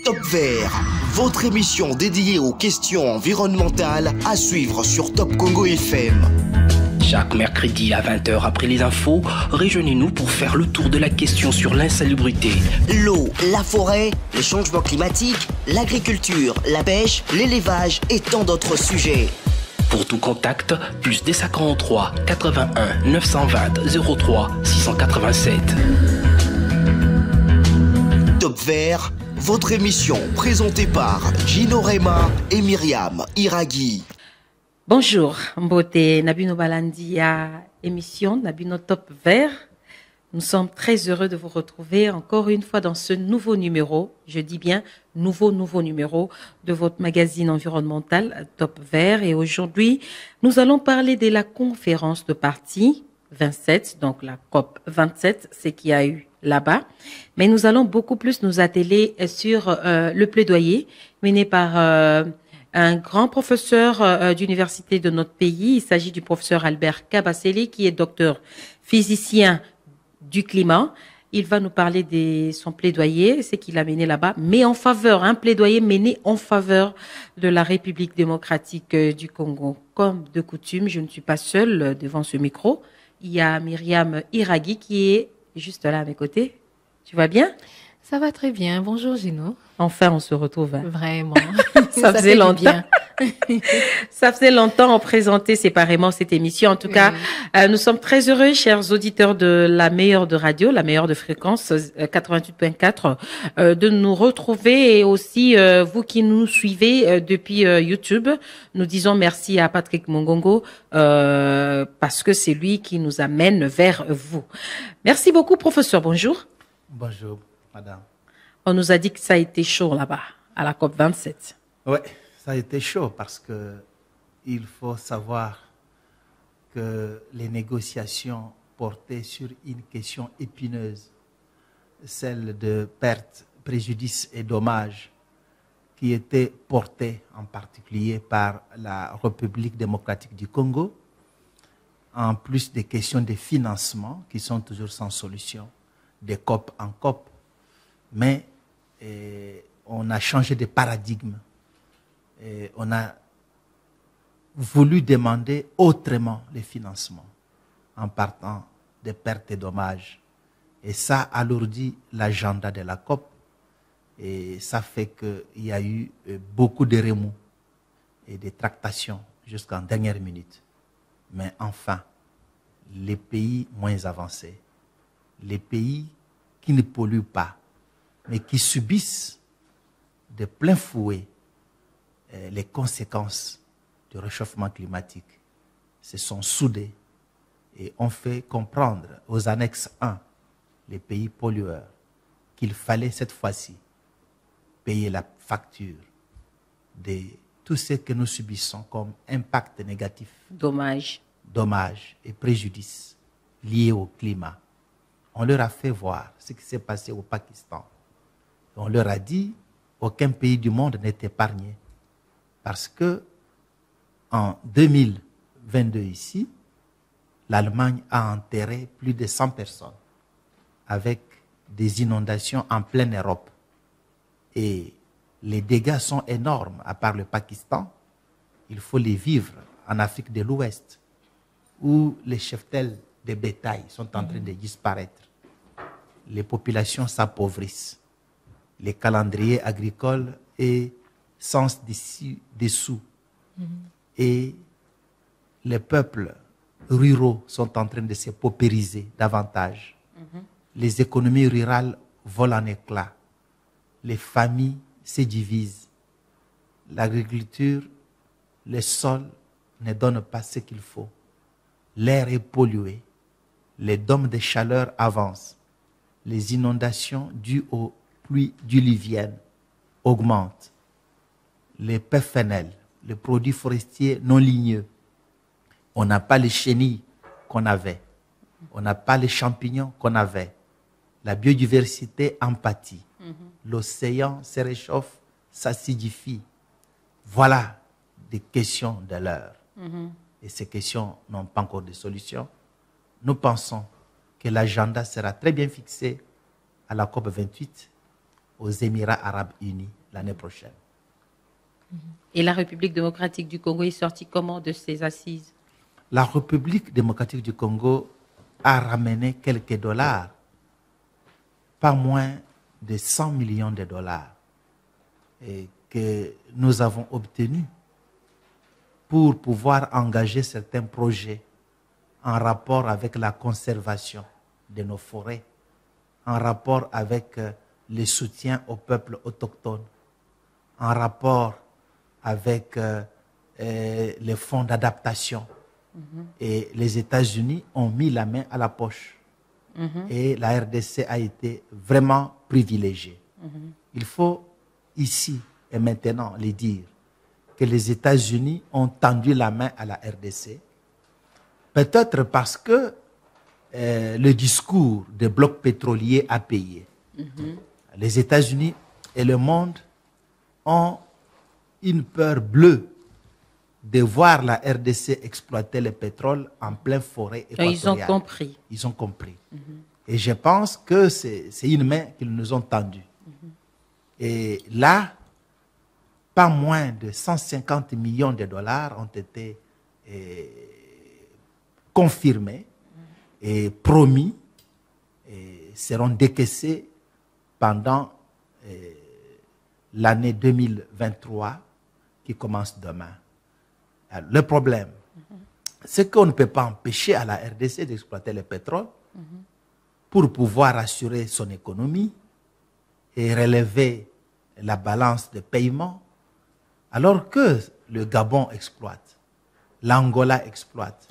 Top Vert, votre émission dédiée aux questions environnementales à suivre sur Top Congo FM. Chaque mercredi à 20h après les infos, rejoignez-nous pour faire le tour de la question sur l'insalubrité. L'eau, la forêt, les changements climatiques, l'agriculture, la pêche, l'élevage et tant d'autres sujets. Pour tout contact, plus des 43 81 920 03 687. Top Vert, votre émission présentée par Gino Rema et Myriam Iraghi. Bonjour, Mbote Nabino Balandi à émission Nabino Top Vert. Nous sommes très heureux de vous retrouver encore une fois dans ce nouveau numéro, je dis bien nouveau numéro de votre magazine environnemental Top Vert. Et aujourd'hui, nous allons parler de la conférence de parties 27, donc la COP 27, c'est qu'il y a eu là-bas. Mais nous allons beaucoup plus nous atteler sur le plaidoyer mené par un grand professeur d'université de notre pays. Il s'agit du professeur Albert Kabasele, qui est docteur physicien du climat. Il va nous parler de son plaidoyer, ce qu'il a mené là-bas, mais en faveur, un plaidoyer mené en faveur de la République démocratique du Congo. Comme de coutume, je ne suis pas seule devant ce micro. Il y a Myriam Iraghi qui est juste là à mes côtés. Tu vas bien? Ça va très bien. Bonjour Gino. Enfin, on se retrouve. Vraiment. Ça faisait longtemps. Ça faisait longtemps on présentait séparément cette émission. En tout cas, nous sommes très heureux, chers auditeurs de la meilleure de radio, la meilleure de fréquence 88.4, de nous retrouver, et aussi vous qui nous suivez depuis YouTube. Nous disons merci à Patrick Mongongo parce que c'est lui qui nous amène vers vous. Merci beaucoup, professeur. Bonjour. Bonjour, madame. On nous a dit que ça a été chaud là-bas, à la COP 27. Oui, ça a été chaud parce que il faut savoir que les négociations portaient sur une question épineuse, celle de pertes, préjudices et dommages, qui était portée en particulier par la République démocratique du Congo, en plus des questions de financement qui sont toujours sans solution, de COP en COP. Mais on a changé de paradigme. Et on a voulu demander autrement les financements en partant des pertes et dommages. Et ça alourdit l'agenda de la COP. Et ça fait qu'il y a eu beaucoup de remous et de tractations jusqu'en dernière minute. Mais enfin, les pays moins avancés, les pays qui ne polluent pas, mais qui subissent de plein fouet les conséquences du réchauffement climatique, se sont soudés et ont fait comprendre aux annexes 1, les pays pollueurs, qu'il fallait cette fois-ci payer la facture de tout ce que nous subissons comme impact négatif, dommages et préjudices liés au climat. On leur a fait voir ce qui s'est passé au Pakistan. On leur a dit aucun pays du monde n'est épargné. Parce que en 2022 ici, l'Allemagne a enterré plus de 100 personnes avec des inondations en pleine Europe. Et les dégâts sont énormes, à part le Pakistan. Il faut les vivre en Afrique de l'Ouest, où les cheptels de bétail sont en train de disparaître. Les populations s'appauvrissent. Les calendriers agricoles et sans dessous. Et les peuples ruraux sont en train de se paupériser davantage. Les économies rurales volent en éclats. Les familles se divisent. L'agriculture, le sol ne donne pas ce qu'il faut. L'air est pollué. Les dômes de chaleur avancent. Les inondations dues aux pluies diluviennes augmentent. Les PFNL, les produits forestiers non ligneux. On n'a pas les chenilles qu'on avait. On n'a pas les champignons qu'on avait. La biodiversité en pâtit. L'océan se réchauffe, s'acidifie. Voilà des questions de l'heure. Et ces questions n'ont pas encore de solution. Nous pensons que l'agenda sera très bien fixé à la COP 28 aux Émirats arabes unis l'année prochaine. Et la République démocratique du Congo est sortie comment de ces assises? La République démocratique du Congo a ramené quelques dollars, pas moins de 100 millions de dollars, et que nous avons obtenus pour pouvoir engager certains projets en rapport avec la conservation de nos forêts, en rapport avec le soutien aux peuples autochtones, en rapport avec les fonds d'adaptation. Et les États-Unis ont mis la main à la poche. Et la RDC a été vraiment privilégiée. Il faut ici et maintenant le dire que les États-Unis ont tendu la main à la RDC, peut-être parce que le discours des blocs pétroliers a payé. Les États-Unis et le monde ont une peur bleue de voir la RDC exploiter le pétrole en pleine forêt équatoriale. Ils ont compris. Ils ont compris. Et je pense que c'est une main qu'ils nous ont tendue. Et là, pas moins de 150 millions de dollars ont été confirmés et promis et seront décaissés pendant l'année 2023 qui commence demain. Alors, le problème, c'est qu'on ne peut pas empêcher à la RDC d'exploiter le pétrole pour pouvoir assurer son économie et relever la balance de paiement, alors que le Gabon exploite, l'Angola exploite,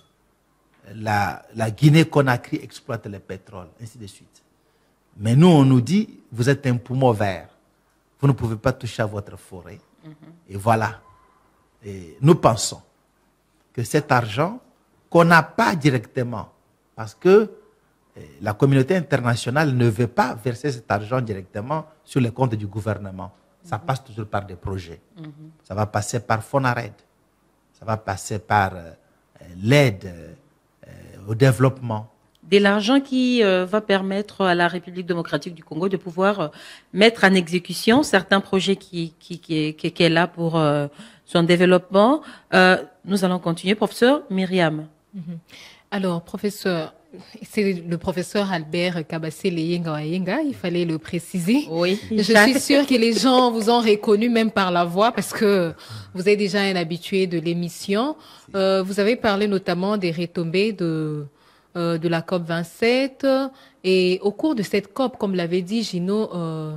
la Guinée-Conakry exploite le pétrole, ainsi de suite. Mais nous, on nous dit, vous êtes un poumon vert, vous ne pouvez pas toucher à votre forêt. Et voilà. Et nous pensons que cet argent qu'on n'a pas directement, parce que la communauté internationale ne veut pas verser cet argent directement sur les comptes du gouvernement. Ça passe toujours par des projets. Ça va passer par FONARED. Ça va passer par l'aide au développement. De l'argent qui va permettre à la République démocratique du Congo de pouvoir mettre en exécution certains projets qui est là pour son développement. Nous allons continuer. Professeur Myriam. Alors, professeur, c'est le professeur Albert Kabassé Leyenga, il fallait le préciser. Oui. Je suis sûre que les gens vous ont reconnu même par la voix parce que vous êtes déjà un habitué de l'émission. Vous avez parlé notamment des retombées de la COP 27 et au cours de cette COP, comme l'avait dit Gino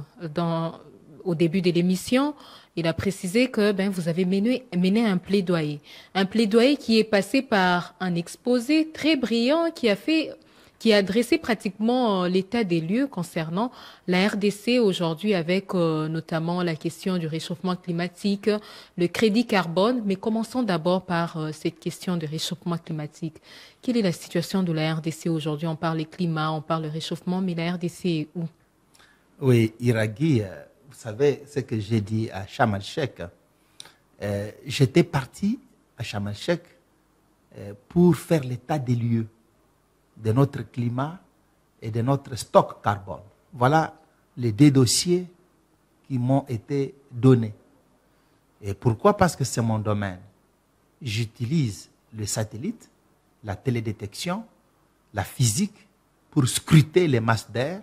au début de l'émission, il a précisé que vous avez mené un plaidoyer qui est passé par un exposé très brillant qui a dressé pratiquement l'état des lieux concernant la RDC aujourd'hui avec notamment la question du réchauffement climatique, le crédit carbone. Mais commençons d'abord par cette question du réchauffement climatique. Quelle est la situation de la RDC aujourd'hui? On parle du climat, on parle du réchauffement, mais la RDC est où? Oui, Iraghi, vous savez ce que j'ai dit à Sharm el-Sheikh. J'étais parti à Sharm el-Sheikh pour faire l'état des lieux de notre climat et de notre stock carbone. Voilà les deux dossiers qui m'ont été donnés. Et pourquoi? Parce que c'est mon domaine. J'utilise le satellite, la télédétection, la physique pour scruter les masses d'air,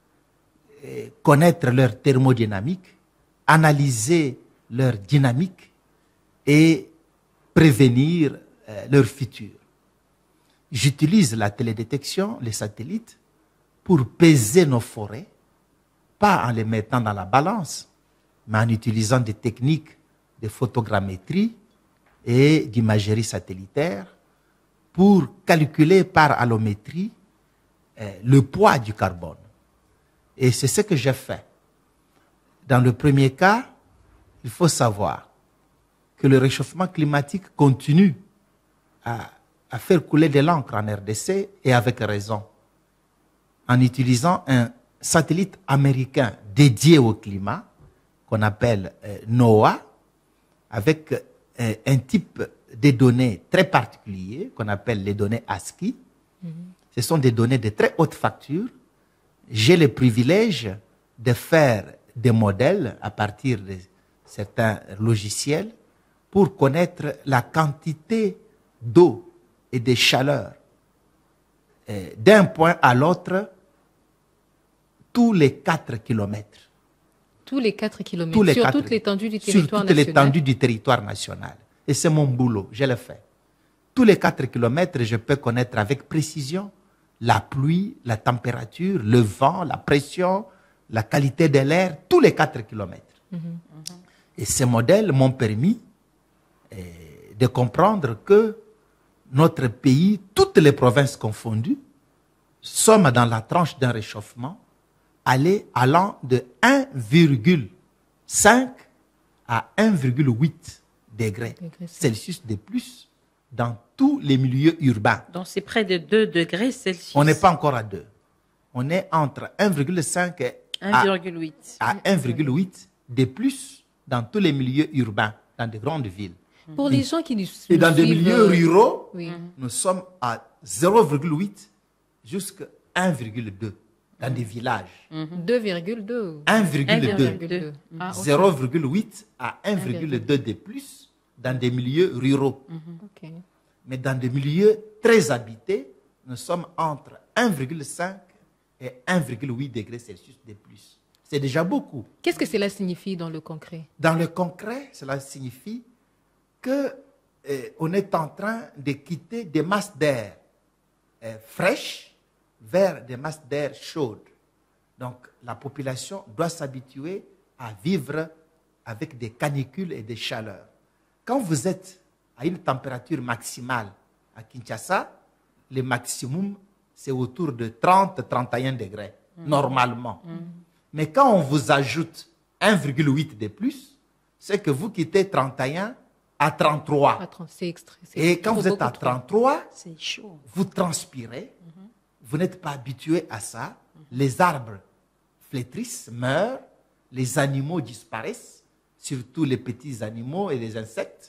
connaître leur thermodynamique, analyser leur dynamique et prévenir leur futur. J'utilise la télédétection, les satellites, pour peser nos forêts, pas en les mettant dans la balance, mais en utilisant des techniques de photogrammétrie et d'imagerie satellitaire pour calculer par allométrie le poids du carbone. Et c'est ce que j'ai fait. Dans le premier cas, il faut savoir que le réchauffement climatique continue à faire couler de l'encre en RDC, et avec raison, en utilisant un satellite américain dédié au climat, qu'on appelle NOAA, avec un type de données très particulier, qu'on appelle les données ASCII. Ce sont des données de très haute facture. J'ai le privilège de faire des modèles à partir de certains logiciels pour connaître la quantité d'eau et de chaleur d'un point à l'autre tous les 4 kilomètres. Tous les 4 kilomètres, sur toute l'étendue du territoire national. Sur toute l'étendue du territoire national. Et c'est mon boulot, je le fais. Tous les 4 kilomètres, je peux connaître avec précision la pluie, la température, le vent, la pression, la qualité de l'air, tous les 4 kilomètres. Et ces modèles m'ont permis de comprendre que notre pays, toutes les provinces confondues, sommes dans la tranche d'un réchauffement allant de 1,5 à 1,8 degrés Celsius de plus dans tous les milieux urbains. Donc c'est près de 2 degrés Celsius. On n'est pas encore à 2. On est entre 1,5 et 1,8 à 1,8 de plus dans tous les milieux urbains, dans de grandes villes. Pour les gens qui nous suivent... Et dans des milieux ruraux, oui. Nous sommes à 0,8 jusqu'à 1,2 dans des villages. 2,2. 1,2. Ah, okay. 0,8 à 1,2 de plus dans des milieux ruraux. Okay. Mais dans des milieux très habités, nous sommes entre 1,5 et 1,8 degrés Celsius de plus. C'est déjà beaucoup. Qu'est-ce que cela signifie dans le concret? Dans le concret, cela signifie qu'on est en train de quitter des masses d'air fraîches vers des masses d'air chaudes. Donc, la population doit s'habituer à vivre avec des canicules et des chaleurs. Quand vous êtes à une température maximale à Kinshasa, le maximum, c'est autour de 30-31 degrés, normalement. Mais quand on vous ajoute 1,8 de plus, c'est que vous quittez 31 à 33. Et quand vous êtes à 33, c'est chaud. Vous transpirez, vous n'êtes pas habitué à ça. Les arbres flétrissent, meurent, les animaux disparaissent, surtout les petits animaux et les insectes.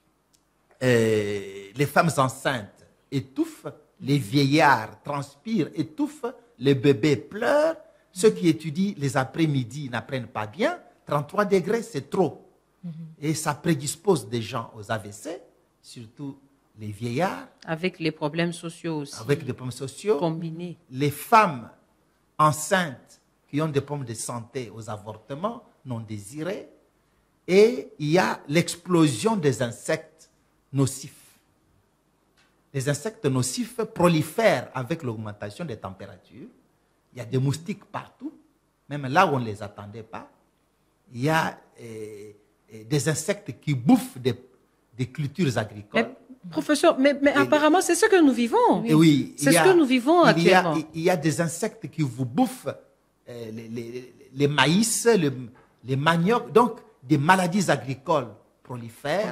Les femmes enceintes étouffent, les vieillards transpirent, étouffent, les bébés pleurent. Ceux qui étudient les après-midi n'apprennent pas bien. 33 degrés, c'est trop. Et ça prédispose des gens aux AVC, surtout les vieillards. Avec les problèmes sociaux aussi. Avec des problèmes sociaux. Combinés. Les femmes enceintes qui ont des problèmes de santé aux avortements non désirés. Et il y a l'explosion des insectes nocifs. Les insectes nocifs prolifèrent avec l'augmentation des températures. Il y a des moustiques partout, même là où on ne les attendait pas. Il y a des insectes qui bouffent des cultures agricoles. Mais, professeur, mais apparemment, c'est ce que nous vivons. Et oui, c'est ce que nous vivons actuellement. Il y a des insectes qui vous bouffent les maïs, les maniocs. Donc, des maladies agricoles prolifèrent.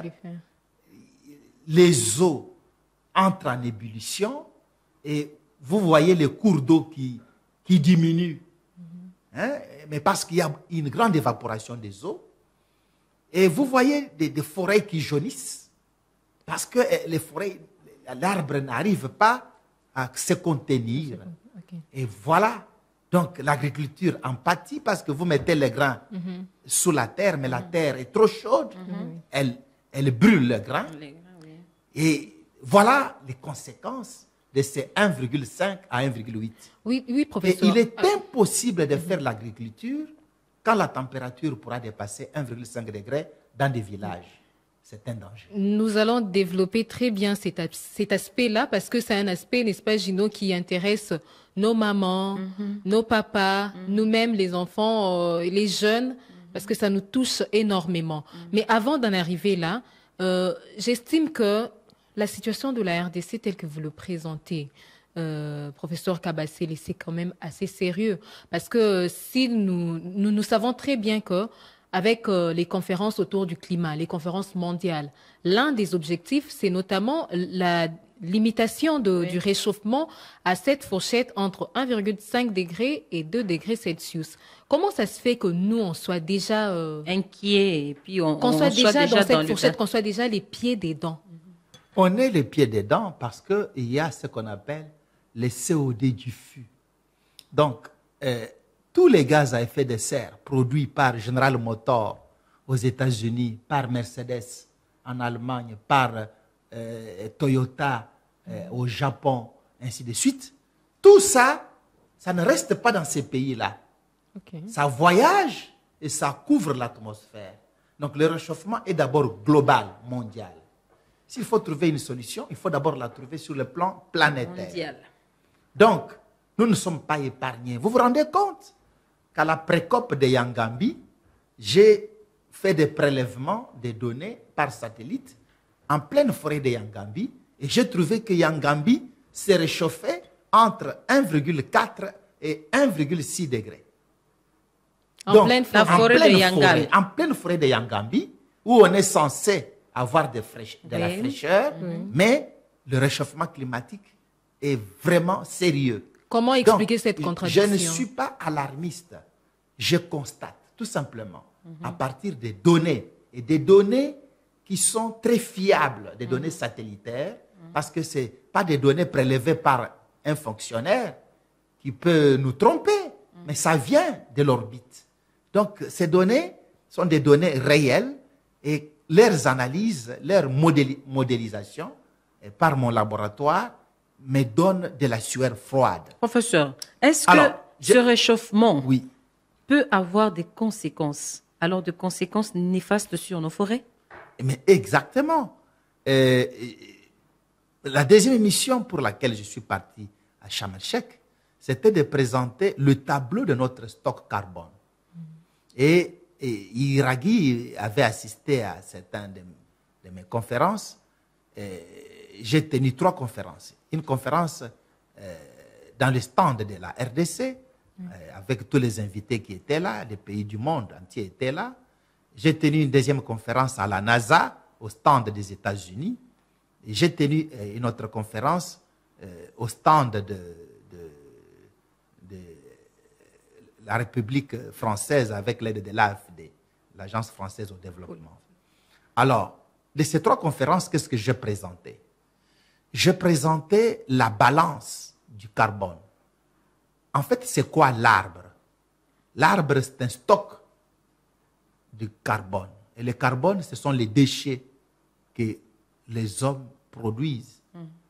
Les eaux entrent en ébullition et vous voyez les cours d'eau qui diminuent. Mais parce qu'il y a une grande évaporation des eaux. Et vous voyez des forêts qui jaunissent parce que les forêts, l'arbre n'arrive pas à se contenir. Et voilà. Donc l'agriculture en pâtit parce que vous mettez les grains sous la terre, mais la terre est trop chaude. Elle brûle le grain. Et voilà les conséquences de ces 1,5 à 1,8. Oui, professeur. Et il est impossible de faire l'agriculture quand la température pourra dépasser 1,5 degré dans des villages. C'est un danger. Nous allons développer très bien cet aspect-là parce que c'est un aspect, n'est-ce pas, Gino, qui intéresse nos mamans, nos papas, nous-mêmes, les enfants, les jeunes, parce que ça nous touche énormément. Mais avant d'en arriver là, j'estime que la situation de la RDC telle que vous le présentez, professeur Kabasele, c'est quand même assez sérieux. Parce que si nous savons très bien que avec les conférences autour du climat, les conférences mondiales, l'un des objectifs, c'est notamment la limitation du réchauffement à cette fourchette entre 1,5 degré et 2 degrés Celsius. Comment ça se fait que nous, on soit déjà inquiets et puis qu'on soit déjà dans cette fourchette, qu'on soit déjà les pieds dedans? On est les pieds dedans parce qu'il y a ce qu'on appelle les COD du fût. Donc, tous les gaz à effet de serre produits par General Motors aux États-Unis, par Mercedes en Allemagne, par Toyota au Japon, ainsi de suite, tout ça, ça ne reste pas dans ces pays-là. Ok. Ça voyage et ça couvre l'atmosphère. Donc le réchauffement est d'abord global, mondial. S'il faut trouver une solution, il faut d'abord la trouver sur le plan planétaire. Mondial. Donc, nous ne sommes pas épargnés. Vous vous rendez compte qu'à la précope de Yangambi, j'ai fait des prélèvements des données par satellite en pleine forêt de Yangambi et j'ai trouvé que Yangambi s'est réchauffé entre 1,4 et 1,6 degrés. En pleine forêt. La forêt de Yangambi. En pleine forêt de Yangambi, où on est censé avoir de la Oui. fraîcheur, mais le réchauffement climatique est vraiment sérieux. Comment expliquer Donc, cette contradiction? Je ne suis pas alarmiste. Je constate, tout simplement, à partir des données, et des données qui sont très fiables, des données satellitaires, parce que ce n'est pas des données prélevées par un fonctionnaire qui peut nous tromper, mais ça vient de l'orbite. Donc, ces données sont des données réelles et leurs analyses, leur modélisation par mon laboratoire me donnent de la sueur froide. Professeur, est-ce que Alors, ce réchauffement Oui. peut avoir des conséquences, alors de conséquences néfastes sur nos forêts? Mais exactement. La deuxième émission pour laquelle je suis parti à Sharm el-Sheikh, c'était de présenter le tableau de notre stock carbone. Et Iraghi avait assisté à certaines de mes conférences. J'ai tenu 3 conférences. Une conférence dans le stand de la RDC, avec tous les invités qui étaient là, les pays du monde entier étaient là. J'ai tenu une deuxième conférence à la NASA, au stand des États-Unis. J'ai tenu une autre conférence au stand de la République française avec l'aide de l'AFD, l'Agence française au développement. Alors, de ces 3 conférences, qu'est-ce que j'ai présenté? Je présentais la balance du carbone. En fait, c'est quoi l'arbre? L'arbre, c'est un stock de carbone. Et le carbone, ce sont les déchets que les hommes produisent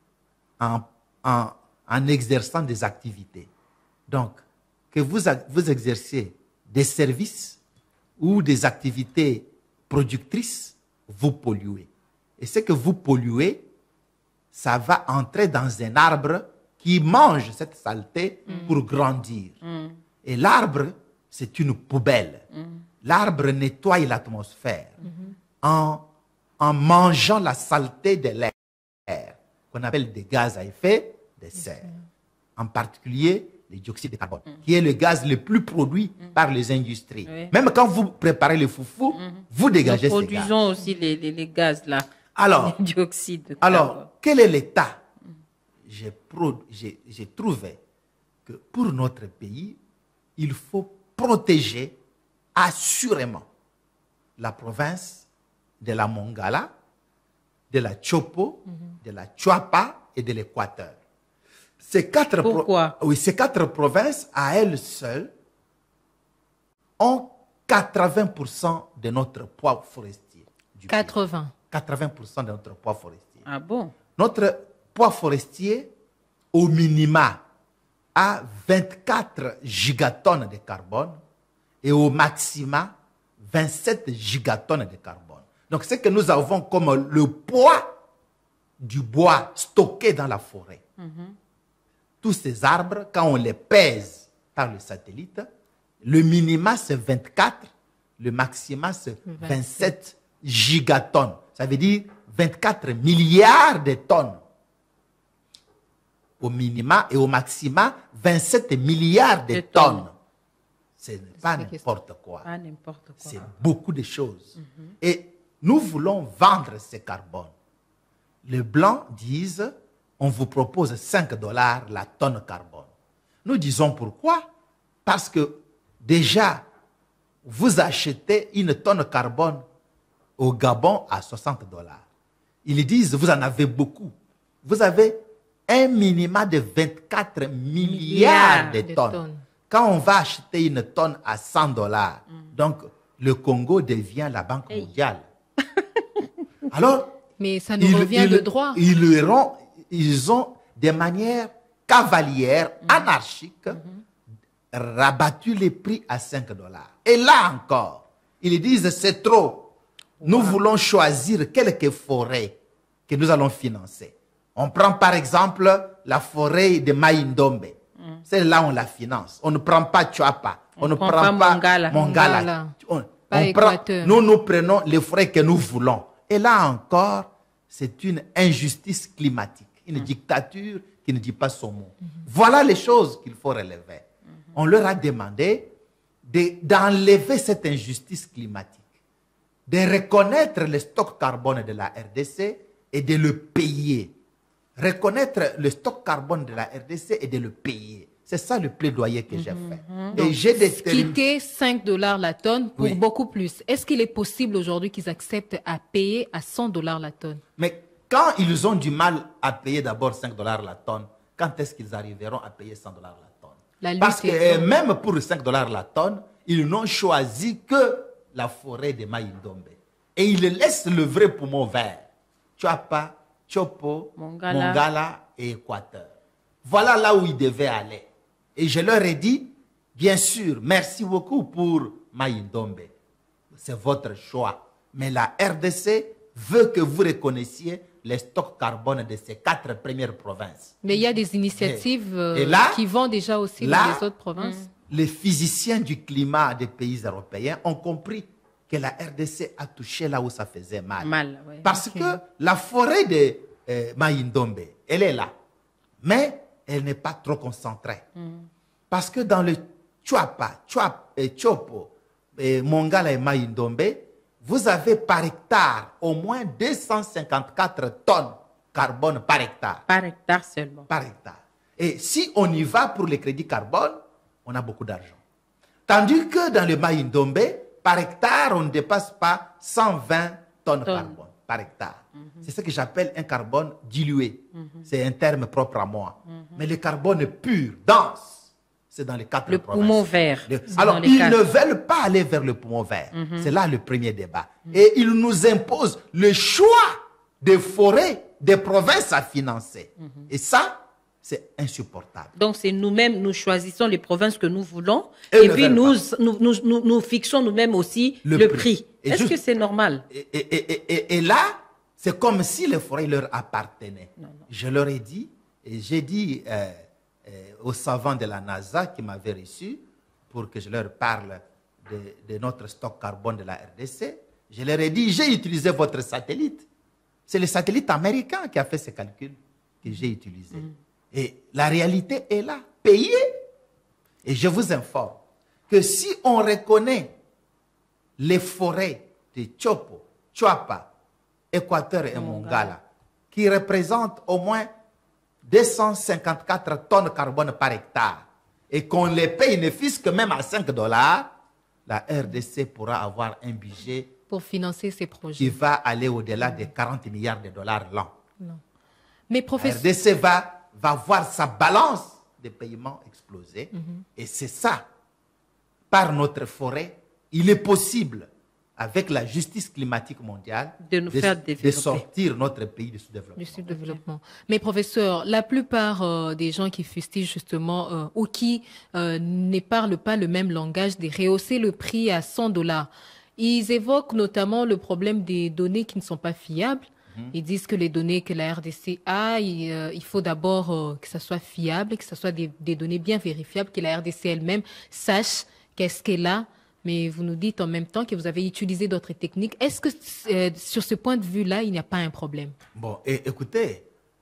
en exerçant des activités. Donc, que vous exerciez des services ou des activités productrices, vous polluez. Et ce que vous polluez, ça va entrer dans un arbre qui mange cette saleté pour grandir. Et l'arbre, c'est une poubelle. L'arbre nettoie l'atmosphère en mangeant la saleté de l'air, qu'on appelle des gaz à effet de serre. En particulier, le dioxyde de carbone, qui est le gaz le plus produit par les industries. Oui. Même quand vous préparez le foufou, vous dégagez Nous ces gaz. produisons aussi les gaz là, Alors, le dioxyde de carbone. Alors, quel est l'état? J'ai trouvé que pour notre pays, il faut protéger assurément la province de la Mongala, de la Chopo, de la Chuapa et de l'Équateur. Pourquoi? Ces 4 provinces, à elles seules, ont 80% de notre poids forestier. 80. 80% de notre poids forestier. Ah bon? Notre poids forestier, au minima, a 24 gigatonnes de carbone et au maxima, 27 gigatonnes de carbone. Donc, ce que nous avons comme le poids du bois stocké dans la forêt. Tous ces arbres, quand on les pèse par le satellite, le minima c'est 24, le maxima c'est 27 gigatonnes. Ça veut dire 24 milliards de tonnes. Au minima et au maxima, 27 milliards de tonnes. Ce n'est pas n'importe quoi. Pas n'importe quoi. C'est beaucoup de choses. Et nous voulons vendre ce carbone. Les Blancs disent, on vous propose $5 la tonne carbone. Nous disons pourquoi? Parce que déjà, vous achetez une tonne carbone au Gabon à $60. Ils disent, vous en avez beaucoup. Vous avez un minimum de 24 milliards de tonnes. Quand on va acheter une tonne à 100 $, donc le Congo devient la Banque mondiale. Alors, mais ça nous revient de droit. Ils ont, de manière cavalière, anarchique, rabattu les prix à 5 $. Et là encore, ils disent c'est trop. Nous voulons choisir quelques forêts que nous allons financer. On prend par exemple la forêt de Maïndombe. Celle-là, on la finance. On ne prend pas Chuapa. On ne prend pas Mongala. Nous prenons les forêts que nous voulons. Et là encore, c'est une injustice climatique, une dictature qui ne dit pas son mot. Voilà les choses qu'il faut relever. On leur a demandé d'enlever cette injustice climatique, de reconnaître le stock carbone de la RDC et de le payer. Reconnaître le stock carbone de la RDC et de le payer. C'est ça le plaidoyer que j'ai fait. Et j'ai quitter 5 $ la tonne pour beaucoup plus. Est-ce qu'il est possible aujourd'hui qu'ils acceptent à payer à 100 $ la tonne? Mais quand ils ont du mal à payer d'abord 5 $ la tonne, quand est-ce qu'ils arriveront à payer 100 $ la tonne? Parce que même pour 5 $ la tonne, ils n'ont choisi que la forêt de Maïndombe. Et ils laissent le vrai poumon vert. Chuapa, Chopo, Mongala et Équateur. Voilà là où ils devaient aller. Et je leur ai dit, bien sûr, merci beaucoup pour Maïndombe. C'est votre choix. Mais la RDC veut que vous reconnaissiez les stocks carbone de ces 4 premières provinces. Mais il y a des initiatives qui vont déjà aussi dans les autres provinces. Les physiciens du climat des pays européens ont compris que la RDC a touché là où ça faisait mal. Parce que la forêt de Maïndombe, elle est là. Mais elle n'est pas trop concentrée. Parce que dans le Chuapa, Chopo, Mongala et Maïndombe, vous avez par hectare au moins 254 tonnes carbone par hectare. Par hectare seulement. Par hectare. Et si on y va pour les crédits carbone, on a beaucoup d'argent. Tandis que dans le Maïndombe, par hectare, on ne dépasse pas 120 tonnes carbone par hectare. C'est ce que j'appelle un carbone dilué. C'est un terme propre à moi. Mais le carbone pur, dense, c'est dans les 4 provinces. Le poumon vert. Alors, ils ne veulent pas aller vers le poumon vert. C'est là le premier débat. Et ils nous imposent le choix des forêts, des provinces à financer. Et ça, c'est insupportable. Donc, c'est nous-mêmes, nous choisissons les provinces que nous voulons. Et puis, nous fixons nous-mêmes aussi le prix. Est-ce que c'est normal? Et là, c'est comme si les forêts leur appartenaient. Je leur ai dit, et j'ai dit aux savants de la NASA qui m'avaient reçu pour que je leur parle de notre stock carbone de la RDC, je leur ai dit, j'ai utilisé votre satellite. C'est le satellite américain qui a fait ces calculs que j'ai utilisés. Et la réalité est là, payée. Et je vous informe que si on reconnaît les forêts de Chopo, Chuapa, Équateur et Mongala, qui représentent au moins 254 tonnes de carbone par hectare, et qu'on les paye ne fût-ce que même à 5 $, la RDC pourra avoir un budget pour financer ces projets qui va aller au-delà des 40 milliards de dollars l'an. Mais professeur, la RDC va voir sa balance de paiement exploser. Et c'est ça. Par notre forêt, il est possible, avec la justice climatique mondiale, de sortir notre pays du sous-développement. Mais professeur, la plupart des gens qui fustigent justement ou qui ne parlent pas le même langage de rehausser le prix à 100 $, ils évoquent notamment le problème des données qui ne sont pas fiables. Ils disent que les données que la RDC a, il faut d'abord que ça soit fiable, que ce soit des données bien vérifiables, que la RDC elle-même sache qu'est-ce qu'elle a. Mais vous nous dites en même temps que vous avez utilisé d'autres techniques. Est-ce que sur ce point de vue-là, il n'y a pas un problème? Bon, écoutez,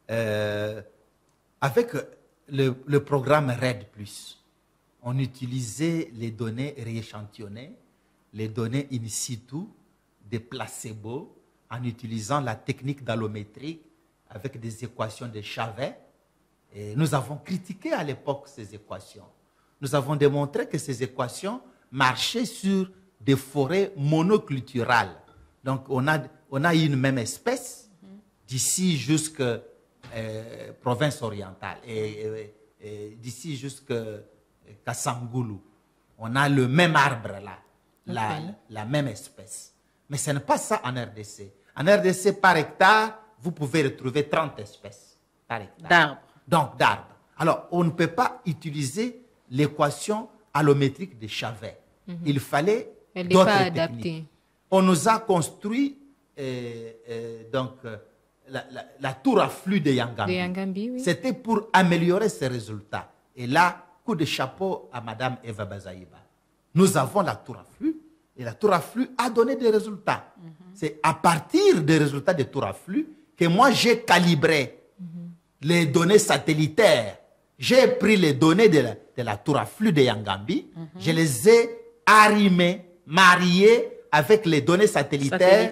avec le programme RED+, on utilisait les données rééchantillonnées, les données in situ, des placebos, en utilisant la technique d'allométrie avec des équations de Chavet. Et nous avons critiqué à l'époque ces équations. Nous avons démontré que ces équations marchaient sur des forêts monoculturales. Donc, on a une même espèce d'ici jusqu'à province orientale et d'ici jusqu'à Kassangulu. On a le même arbre là, la même espèce. Mais ce n'est pas ça en RDC. En RDC, par hectare, vous pouvez retrouver 30 espèces par hectare. D'arbres. Donc, d'arbres. Alors, on ne peut pas utiliser l'équation allométrique de Chavez. Il fallait d'autres techniques. On nous a construit la tour à flux de Yangambi. Oui. C'était pour améliorer ces résultats. Et là, coup de chapeau à Mme Eva Bazaïba. Nous avons la tour à flux et la tour à flux a donné des résultats. C'est à partir des résultats de tour à flux que moi j'ai calibré les données satellitaires. J'ai pris les données de la tour à flux de Yangambi, je les ai arrimées, mariées avec les données satellitaires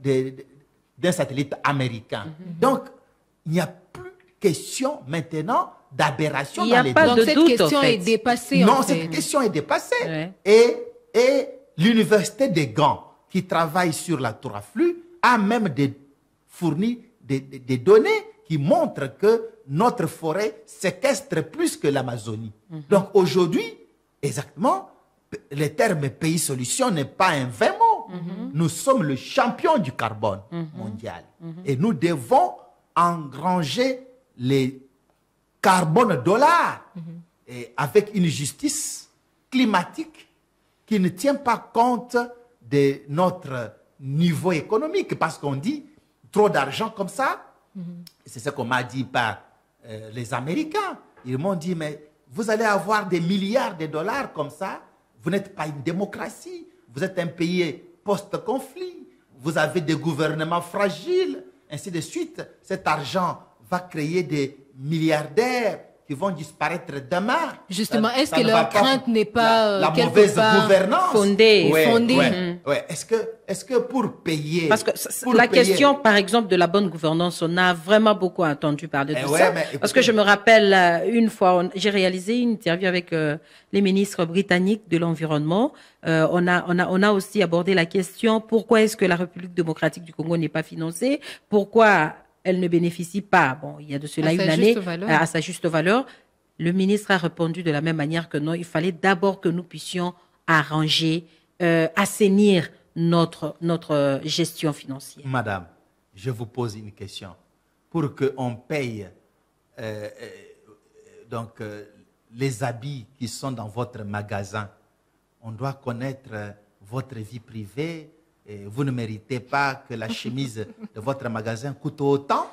d'un satellite américain. Donc, il n'y a plus question maintenant d'aberration dans les données. Donc, cette question est dépassée. Non, cette question est dépassée. Ouais. Et l'université de Gand, qui travaille sur la tour à flux, a même fourni des données qui montrent que notre forêt séquestre plus que l'Amazonie. Donc, aujourd'hui, exactement, le terme pays solution n'est pas un vain mot. Nous sommes le champion du carbone mondial. Et nous devons engranger les carbone dollars et avec une justice climatique qui ne tient pas compte de notre niveau économique. Parce qu'on dit trop d'argent comme ça. C'est ce qu'on m'a dit par les Américains. Ils m'ont dit, mais vous allez avoir des milliards de dollars comme ça. Vous n'êtes pas une démocratie. Vous êtes un pays post-conflit. Vous avez des gouvernements fragiles, ainsi de suite. Cet argent va créer des milliardaires qui vont disparaître demain. Justement, est-ce que leur crainte n'est pas la mauvaise gouvernance fondée? Ouais. Est-ce que pour payer... Parce que la question, par exemple, de la bonne gouvernance, on a vraiment beaucoup entendu parler de ça. Parce que je me rappelle, une fois, j'ai réalisé une interview avec les ministres britanniques de l'Environnement. On a aussi abordé la question, pourquoi est-ce que la République démocratique du Congo n'est pas financée? Pourquoi elle ne bénéficie pas, bon, il y a de cela une année, à sa juste valeur. Le ministre a répondu de la même manière que non, il fallait d'abord que nous puissions arranger, assainir notre gestion financière. Madame, je vous pose une question. Pour qu'on paye les habits qui sont dans votre magasin, on doit connaître votre vie privée. Et vous ne méritez pas que la chemise de votre magasin coûte autant.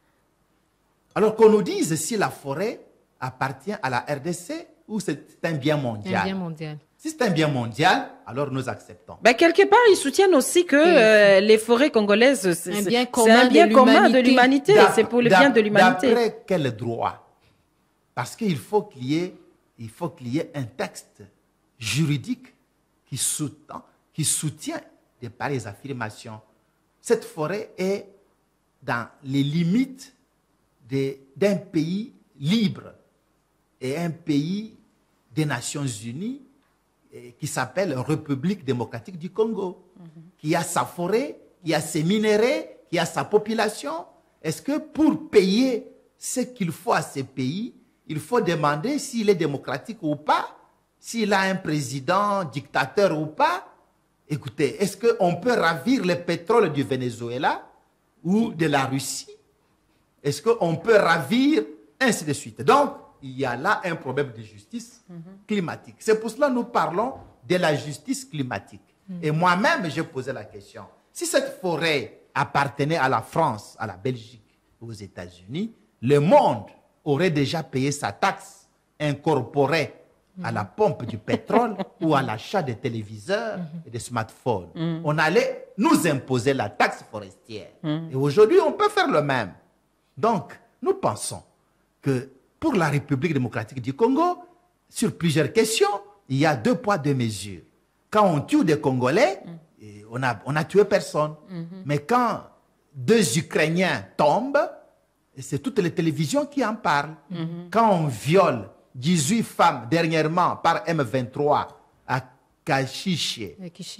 Alors qu'on nous dise si la forêt appartient à la RDC ou c'est un bien mondial. Un bien mondial. Si c'est un bien mondial, alors nous acceptons. Ben, quelque part, ils soutiennent aussi que les forêts congolaises, c'est un bien commun de l'humanité. C'est pour le bien de l'humanité. D'après quel droit? Parce qu'il faut qu'il y ait un texte juridique qui soutient de pareilles affirmations. Cette forêt est dans les limites d'un pays libre et un pays des Nations Unies qui s'appelle République démocratique du Congo, qui a sa forêt, qui a ses minéraux, qui a sa population. Est-ce que pour payer ce qu'il faut à ces pays, il faut demander s'il est démocratique ou pas, s'il a un président dictateur ou pas? Écoutez, est-ce qu'on peut ravir le pétrole du Venezuela ou de la Russie? Est-ce qu'on peut ravir, ainsi de suite? Donc, il y a là un problème de justice climatique. C'est pour cela que nous parlons de la justice climatique. Et moi-même, j'ai posé la question. Si cette forêt appartenait à la France, à la Belgique, aux États-Unis, le monde aurait déjà payé sa taxe incorporée à la pompe du pétrole ou à l'achat des téléviseurs et des smartphones. On allait nous imposer la taxe forestière. Et aujourd'hui, on peut faire le même. Donc, nous pensons que pour la République démocratique du Congo, sur plusieurs questions, il y a 2 poids, 2 mesures. Quand on tue des Congolais, on a tué personne. Mais quand 2 Ukrainiens tombent, c'est toutes les télévisions qui en parlent. Quand on viole 18 femmes dernièrement par M23 à Kashiché,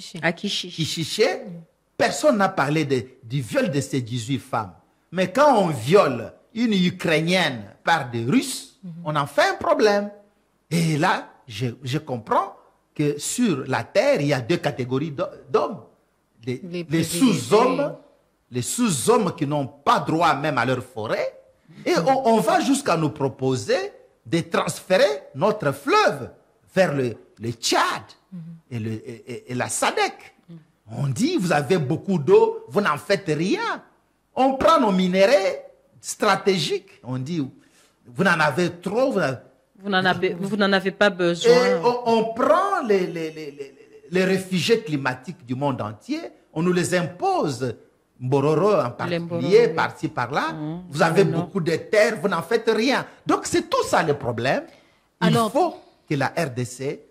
personne n'a parlé du viol de ces 18 femmes. Mais quand on viole une Ukrainienne par des Russes, on en fait un problème. Et là, je comprends que sur la terre, il y a 2 catégories d'hommes. Les sous-hommes qui n'ont pas droit même à leur forêt. Et on va jusqu'à nous proposer de transférer notre fleuve vers le Tchad et la SADC. On dit, vous avez beaucoup d'eau, vous n'en faites rien. On prend nos minéraux stratégiques. On dit, vous en avez trop. Vous n'en avez pas besoin. Et on prend les réfugiés climatiques du monde entier, on nous les impose. Mbororo en particulier, par-ci, par-là. Vous avez beaucoup de terres, vous n'en faites rien. Donc, c'est tout ça le problème. Il faut que la RDC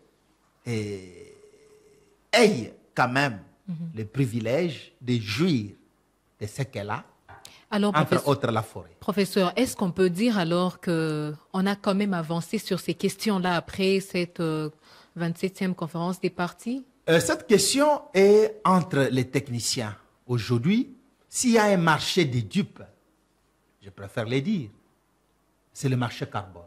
ait quand même le privilège de jouir de ce qu'elle a, entre autres la forêt. Professeur, est-ce qu'on peut dire alors qu'on a quand même avancé sur ces questions-là après cette 27e conférence des partis? Cette question est entre les techniciens. Aujourd'hui, s'il y a un marché des dupes, je préfère le dire, c'est le marché carbone.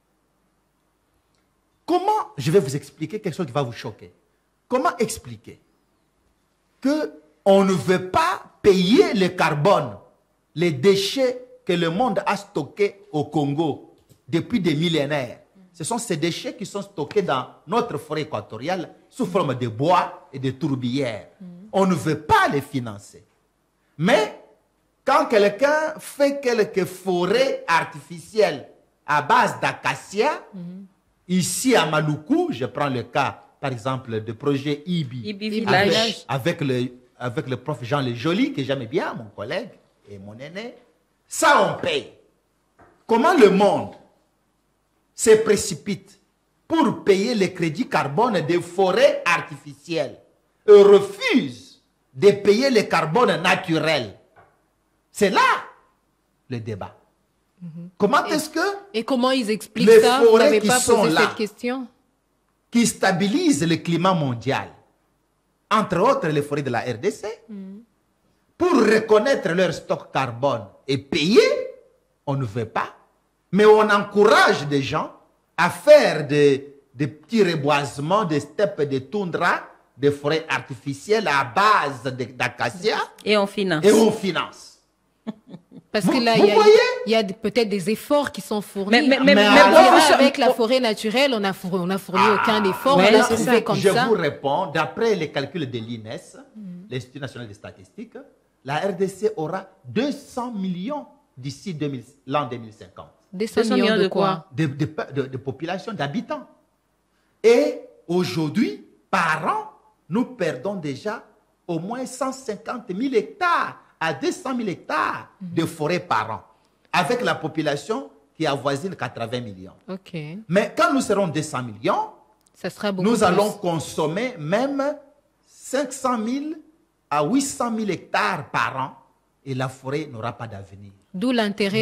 Comment, je vais vous expliquer quelque chose qui va vous choquer. Comment expliquer qu'on ne veut pas payer le carbone, les déchets que le monde a stockés au Congo depuis des millénaires? Ce sont ces déchets qui sont stockés dans notre forêt équatoriale sous forme de bois et de tourbières. On ne veut pas les financer. Mais quand quelqu'un fait quelques forêts artificielles à base d'acacia, ici à Maluku, je prends le cas, par exemple, du projet IBI, avec le prof Jean Le Joli, que j'aimais bien, mon collègue et mon aîné, ça on paye. Comment le monde se précipite pour payer les crédits carbone des forêts artificielles et refuse de payer le carbone naturel? C'est là le débat. Comment est-ce que... Et comment ils expliquent ça? Vous n'avez pas posé cette question? Qui stabilisent le climat mondial, entre autres les forêts de la RDC, pour reconnaître leur stock carbone et payer, on ne veut pas. Mais on encourage des gens à faire des petits reboisements, des steppes de toundra, des forêts artificielles à base d'acacia. Et on finance. Parce que là, il y a peut-être des efforts qui sont fournis. Mais avec la forêt naturelle, on n'a fourni aucun effort. On l'a trouvé comme ça. Je vous réponds, d'après les calculs de l'INES, l'Institut national des statistiques, la RDC aura 200 millions d'ici l'an 2050. 200 millions de quoi? De population, d'habitants. Et aujourd'hui, par an, nous perdons déjà au moins 150 000 hectares à 200 000 hectares de forêt par an, avec la population qui avoisine 80 millions. Okay. Mais quand nous serons 200 millions, ça sera nous allons consommer même 500 000 à 800 000 hectares par an et la forêt n'aura pas d'avenir. D'où l'intérêt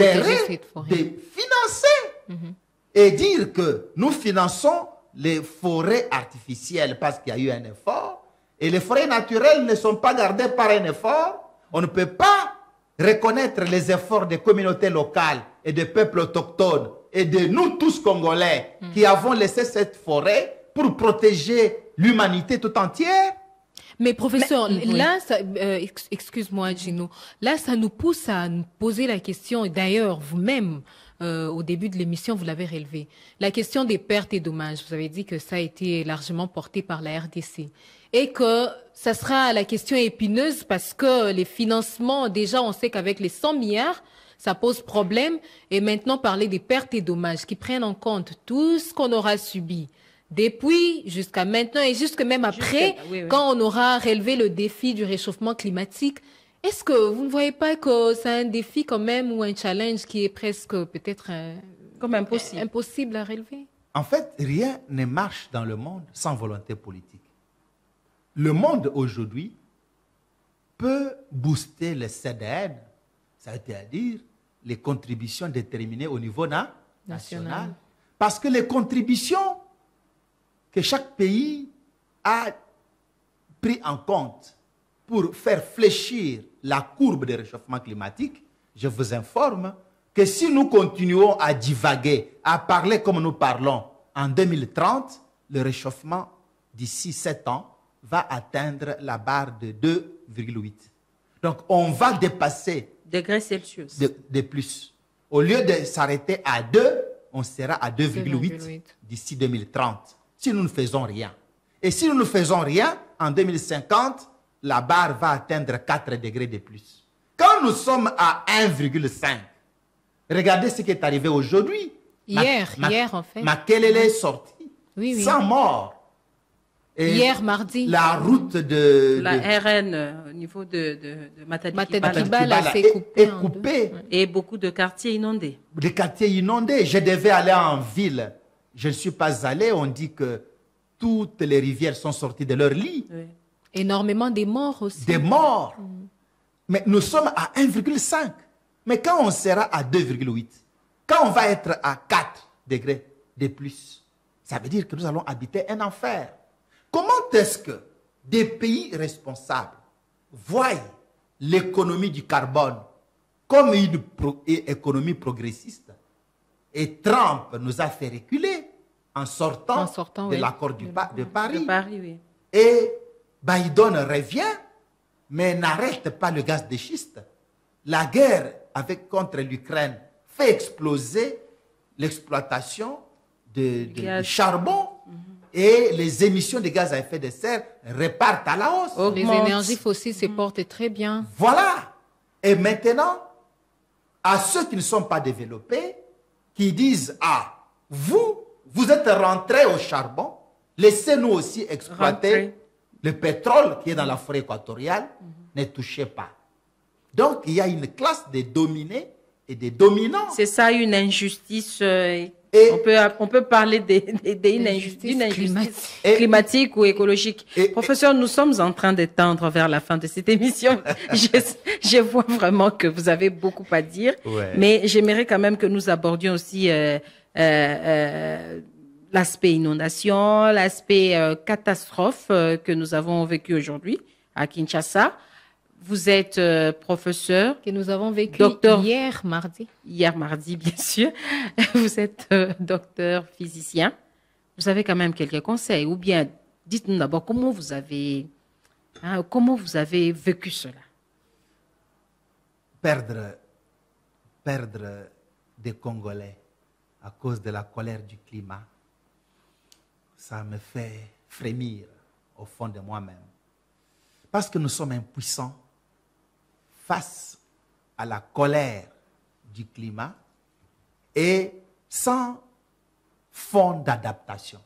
de financer et dire que nous finançons les forêts artificielles parce qu'il y a eu un effort et les forêts naturelles ne sont pas gardées par un effort. On ne peut pas reconnaître les efforts des communautés locales et des peuples autochtones et de nous tous Congolais qui avons laissé cette forêt pour protéger l'humanité tout entière. Mais professeur, là, excuse-moi Gino, là ça nous pousse à nous poser la question, et d'ailleurs vous-même, au début de l'émission, vous l'avez relevé, la question des pertes et dommages. Vous avez dit que ça a été largement porté par la RDC et que ça sera la question épineuse parce que les financements, déjà on sait qu'avec les 100 milliards, ça pose problème. Et maintenant parler des pertes et dommages qui prennent en compte tout ce qu'on aura subi depuis jusqu'à maintenant et jusque même après, quand on aura relevé le défi du réchauffement climatique. Est-ce que vous ne voyez pas que c'est un défi quand même ou un challenge qui est presque peut-être comme impossible à relever? En fait, rien ne marche dans le monde sans volonté politique. Le monde aujourd'hui peut booster le CDN, c'est-à-dire les contributions déterminées au niveau national. Parce que les contributions que chaque pays a pris en compte pour faire fléchir la courbe de réchauffement climatique, je vous informe que si nous continuons à divaguer, à parler comme nous parlons en 2030, le réchauffement d'ici 7 ans va atteindre la barre de 2,8. Donc, on va dépasser Degrés Celsius. de plus. Au lieu de s'arrêter à 2, on sera à 2,8 d'ici 2030, si nous ne faisons rien. Et si nous ne faisons rien, en 2050, la barre va atteindre 4 degrés de plus. Quand nous sommes à 1,5, regardez ce qui est arrivé aujourd'hui. Hier en fait. Makelele est sorti sans mort. Et hier, mardi. La route de... La RN au niveau de Matadi-Kibala est coupée. Et beaucoup de quartiers inondés. Des quartiers inondés. Je devais aller en ville. Je ne suis pas allé. On dit que toutes les rivières sont sorties de leur lit. Oui. Énormément de morts aussi. Des morts. Mais nous sommes à 1,5. Mais quand on sera à 2,8, quand on va être à 4 degrés de plus, ça veut dire que nous allons habiter un enfer. Comment est-ce que des pays responsables voient l'économie du carbone comme une économie progressiste? Et Trump nous a fait reculer en sortant de l'accord de Paris. Oui. Et Biden revient, mais n'arrête pas le gaz de schiste. La guerre contre l'Ukraine fait exploser l'exploitation du charbon. Et les émissions de gaz à effet de serre repartent à la hausse. Les énergies fossiles se portent très bien. Voilà. Et maintenant, à ceux qui ne sont pas développés, qui disent, ah, vous êtes rentrés au charbon, laissez-nous aussi exploiter le pétrole qui est dans la forêt équatoriale, ne touchez pas. Donc, il y a une classe de dominés et des dominants. C'est ça, une injustice. On peut parler d'une injustice climatique ou écologique. Professeur, nous sommes en train de tendre vers la fin de cette émission. Je vois vraiment que vous avez beaucoup à dire, mais j'aimerais quand même que nous abordions aussi l'aspect inondation, l'aspect catastrophe que nous avons vécu aujourd'hui à Kinshasa. Vous êtes professeur. Que nous avons vécu hier mardi. Hier mardi, bien sûr. Vous êtes docteur physicien. Vous avez quand même quelques conseils. Ou bien, dites-nous d'abord comment vous avez vécu cela. Perdre des Congolais à cause de la colère du climat, ça me fait frémir au fond de moi-même. Parce que nous sommes impuissants face à la colère du climat et sans fond d'adaptation.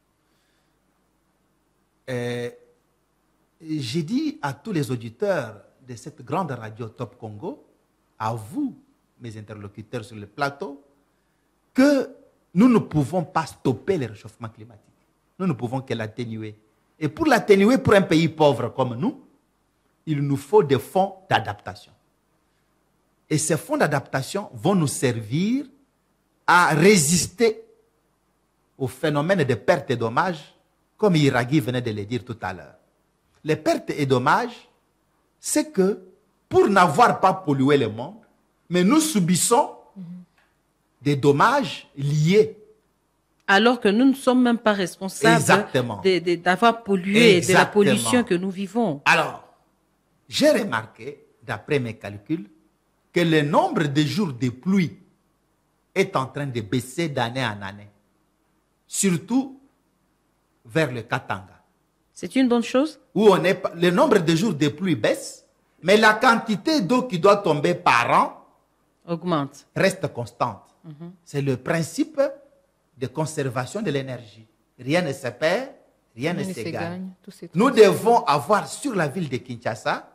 J'ai dit à tous les auditeurs de cette grande radio Top Congo, à vous, mes interlocuteurs sur le plateau, que nous ne pouvons pas stopper le réchauffement climatique. Nous ne pouvons que l'atténuer. Et pour l'atténuer, pour un pays pauvre comme nous, il nous faut des fonds d'adaptation. Et ces fonds d'adaptation vont nous servir à résister au phénomène de pertes et dommages, comme Iraghi venait de le dire tout à l'heure. Les pertes et dommages, c'est que pour n'avoir pas pollué le monde, mais nous subissons des dommages liés. Alors que nous ne sommes même pas responsables d'avoir pollué de la pollution que nous vivons. Alors, j'ai remarqué, d'après mes calculs, que le nombre de jours de pluie est en train de baisser d'année en année. Surtout vers le Katanga. C'est une bonne chose? Où le nombre de jours de pluie baisse, mais la quantité d'eau qui doit tomber par an augmente. Reste constante. C'est le principe de conservation de l'énergie. Rien ne se perd, rien ne se gagne. Nous devons avoir sur la ville de Kinshasa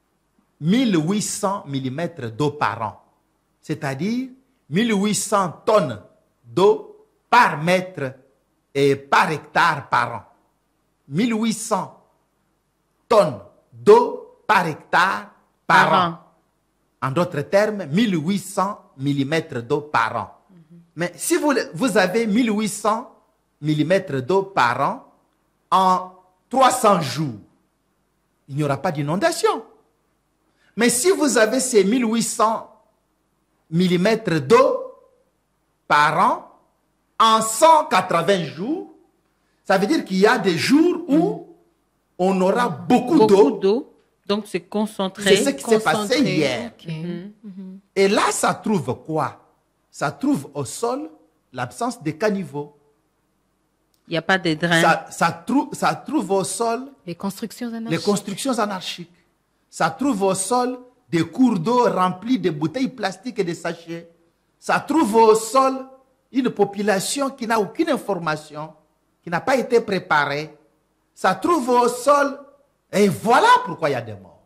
1800 mm d'eau par an. C'est-à-dire 1800 tonnes d'eau par mètre et par hectare par an. 1800 tonnes d'eau par hectare par an. En d'autres termes, 1800 mm d'eau par an. Mais si vous avez 1800 mm d'eau par an en 300 jours, il n'y aura pas d'inondation. Mais si vous avez ces 1800 mm d'eau par an en 180 jours, ça veut dire qu'il y a des jours où on aura beaucoup d'eau. Donc, c'est concentré. C'est ce qui s'est passé hier. Okay. Et là, ça trouve quoi? Ça trouve au sol l'absence de caniveaux. Il n'y a pas de drains. Ça trouve au sol Les constructions anarchiques. les constructions anarchiques. Ça trouve au sol des cours d'eau remplis de bouteilles plastiques et de sachets. Ça trouve au sol une population qui n'a aucune information, qui n'a pas été préparée. Ça trouve au sol, et voilà pourquoi il y a des morts.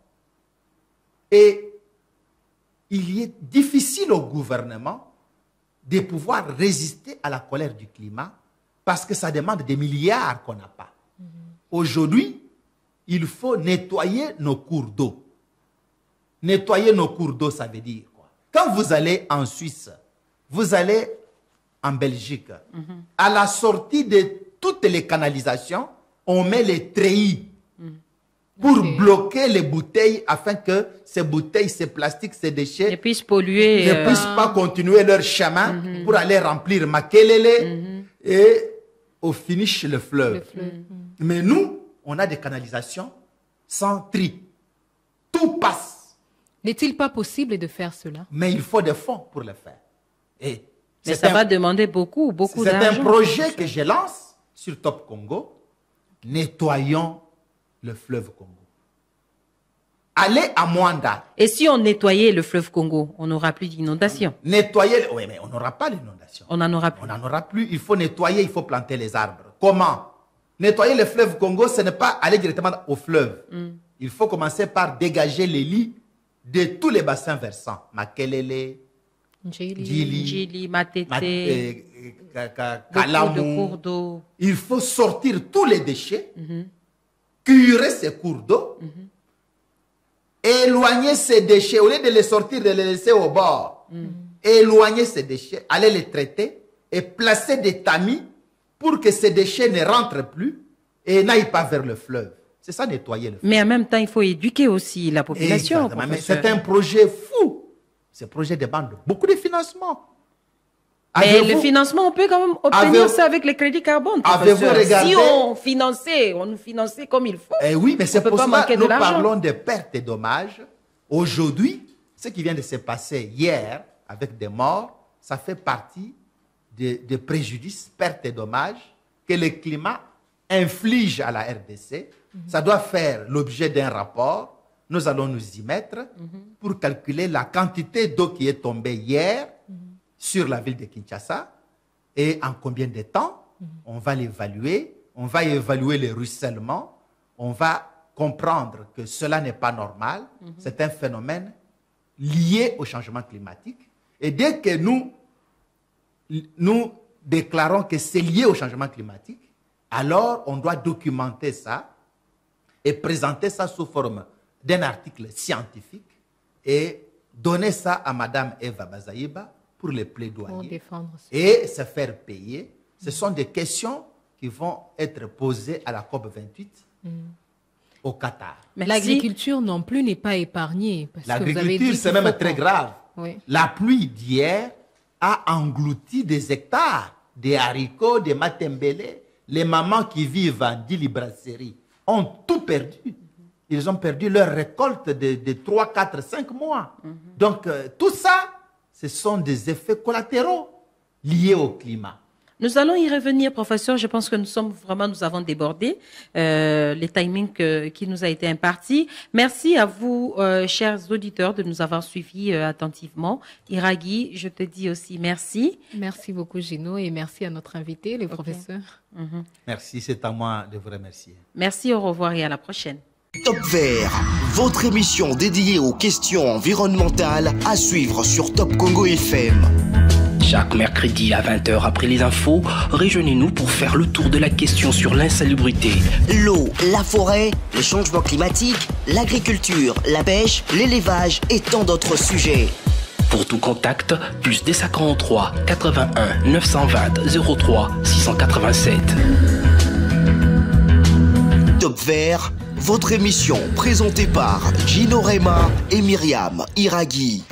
Et il est difficile au gouvernement de pouvoir résister à la colère du climat parce que ça demande des milliards qu'on n'a pas. Aujourd'hui, il faut nettoyer nos cours d'eau. Nettoyer nos cours d'eau, ça veut dire quoi? Quand vous allez en Suisse, vous allez en Belgique, à la sortie de toutes les canalisations, on met les treillis pour bloquer les bouteilles afin que ces bouteilles, ces plastiques, ces déchets ne puissent polluer. ne puissent pas continuer leur chemin pour aller remplir Makelele et au finish le fleuve. Mais nous, on a des canalisations sans tri. Tout passe. N'est-il pas possible de faire cela? Mais il faut des fonds pour le faire. Et Mais ça va demander beaucoup c'est d'argent. un projet que je lance sur Top Congo. Nettoyons le fleuve Congo. Allez à Mwanda. Et si on nettoyait le fleuve Congo, on n'aura plus d'inondation. Nettoyer. Oui, mais on n'aura pas l'inondation. On n'en aura plus. On n'en aura plus. Il faut nettoyer, il faut planter les arbres. Comment? Nettoyer le fleuve Congo, ce n'est pas aller directement au fleuve. Il faut commencer par dégager les lits de tous les bassins versants. Makelele, Djili, Djili, Matete, beaucoup de Kalamou. cours d'eau. Il faut sortir tous les déchets, curer ces cours d'eau, éloigner ces déchets, au lieu de les sortir, de les laisser au bord, éloigner ces déchets, aller les traiter et placer des tamis pour que ces déchets ne rentrent plus et n'aillent pas vers le fleuve. C'est ça, nettoyer le fleuve. Mais en même temps, il faut éduquer aussi la population. Exactement. Mais c'est un projet fou. Ce projet demande beaucoup de financement. Mais le financement, on peut quand même obtenir ça avec les crédits carbone. Avez-vous regardé? Si on nous finançait comme il faut. Eh oui, mais c'est pour ça que nous l'argent. parlons de pertes et dommages. Aujourd'hui, ce qui vient de se passer hier avec des morts, ça fait partie des préjudices, pertes et dommages que le climat inflige à la RDC. Ça doit faire l'objet d'un rapport. Nous allons nous y mettre pour calculer la quantité d'eau qui est tombée hier sur la ville de Kinshasa et en combien de temps. On va l'évaluer, on va évaluer les ruissellements, on va comprendre que cela n'est pas normal, c'est un phénomène lié au changement climatique. Et dès que nous déclarons que c'est lié au changement climatique, alors on doit documenter ça et présenter ça sous forme d'un article scientifique et donner ça à Mme Eva Bazaïba pour les plaidoyer et se faire payer. Ce sont des questions qui vont être posées à la COP28 au Qatar. L'agriculture non plus n'est pas épargnée. L'agriculture, c'est même très grave. Oui. La pluie d'hier a englouti des hectares, des haricots, des matembele. Les mamans qui vivent en Dili Brasserie ont tout perdu. Ils ont perdu leur récolte de 3, 4, 5 mois. Donc, tout ça, ce sont des effets collatéraux liés au climat. Nous allons y revenir, professeur. Je pense que nous avons débordé les timings qui nous a été impartis. Merci à vous, chers auditeurs, de nous avoir suivis attentivement. Iraghi, je te dis aussi merci. Merci beaucoup, Gino, et merci à notre invité, le professeur. Merci, c'est à moi de vous remercier. Merci, au revoir et à la prochaine. Top Vert, votre émission dédiée aux questions environnementales à suivre sur Top Congo FM. Chaque mercredi à 20h après les infos, rejoignez-nous pour faire le tour de la question sur l'insalubrité. L'eau, la forêt, les changements climatiques, l'agriculture, la pêche, l'élevage et tant d'autres sujets. Pour tout contact, plus des 43 81 920 03 687. Top Vert, votre émission présentée par Gino Rema et Myriam Iraghi.